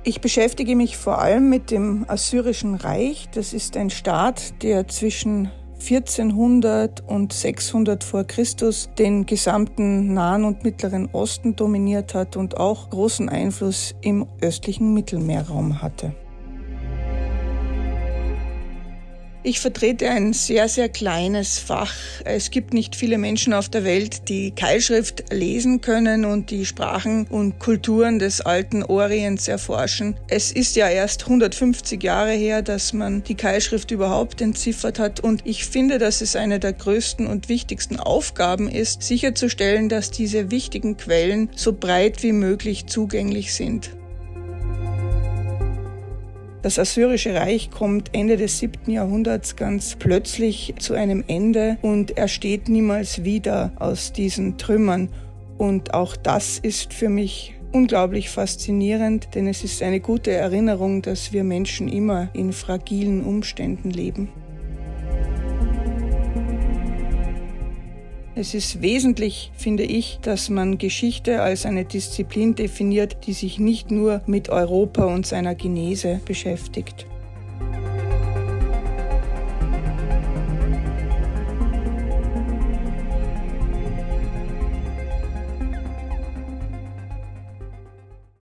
Ich beschäftige mich vor allem mit dem Assyrischen Reich. Das ist ein Staat, der zwischen 1400 und 600 vor Christus den gesamten Nahen und Mittleren Osten dominiert hat und auch großen Einfluss im östlichen Mittelmeerraum hatte. Ich vertrete ein sehr, sehr kleines Fach. Es gibt nicht viele Menschen auf der Welt, die Keilschrift lesen können und die Sprachen und Kulturen des alten Orients erforschen. Es ist ja erst 150 Jahre her, dass man die Keilschrift überhaupt entziffert hat, und ich finde, dass es eine der größten und wichtigsten Aufgaben ist, sicherzustellen, dass diese wichtigen Quellen so breit wie möglich zugänglich sind. Das Assyrische Reich kommt Ende des 7. Jahrhunderts ganz plötzlich zu einem Ende und ersteht niemals wieder aus diesen Trümmern. Und auch das ist für mich unglaublich faszinierend, denn es ist eine gute Erinnerung, dass wir Menschen immer in fragilen Umständen leben. Es ist wesentlich, finde ich, dass man Geschichte als eine Disziplin definiert, die sich nicht nur mit Europa und seiner Genese beschäftigt.